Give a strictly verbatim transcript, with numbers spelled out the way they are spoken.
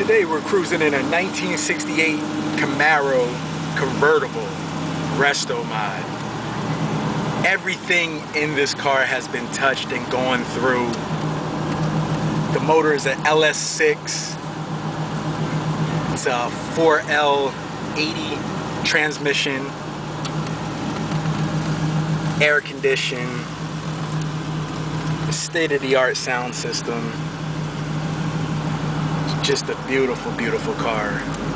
Today we're cruising in a nineteen sixty-eight Camaro convertible restomod. Everything in this car has been touched and gone through. The motor is an L S six. It's a four L eighty transmission, air conditioned, state-of-the-art sound system. It's just a beautiful, beautiful car.